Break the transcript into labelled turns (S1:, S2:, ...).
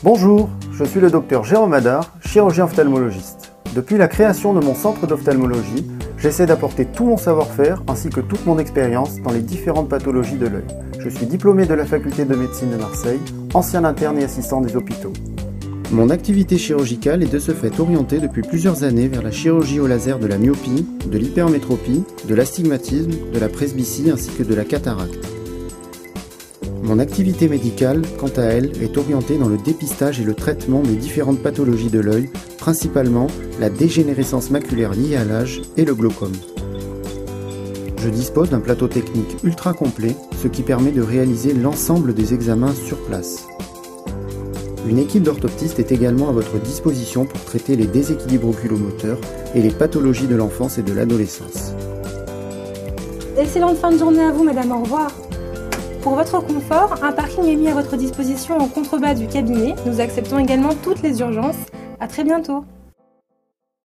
S1: Bonjour, je suis le docteur Jérôme Hadard, chirurgien ophtalmologiste. Depuis la création de mon centre d'ophtalmologie, j'essaie d'apporter tout mon savoir-faire ainsi que toute mon expérience dans les différentes pathologies de l'œil. Je suis diplômé de la faculté de médecine de Marseille, ancien interne et assistant des hôpitaux. Mon activité chirurgicale est de ce fait orientée depuis plusieurs années vers la chirurgie au laser de la myopie, de l'hypermétropie, de l'astigmatisme, de la presbytie ainsi que de la cataracte. Mon activité médicale, quant à elle, est orientée dans le dépistage et le traitement des différentes pathologies de l'œil, principalement la dégénérescence maculaire liée à l'âge et le glaucome. Je dispose d'un plateau technique ultra complet, ce qui permet de réaliser l'ensemble des examens sur place. Une équipe d'orthoptistes est également à votre disposition pour traiter les déséquilibres oculomoteurs et les pathologies de l'enfance et de l'adolescence.
S2: Excellente fin de journée à vous, madame, au revoir. Pour votre confort, un parking est mis à votre disposition en contrebas du cabinet. Nous acceptons également toutes les urgences. À très bientôt.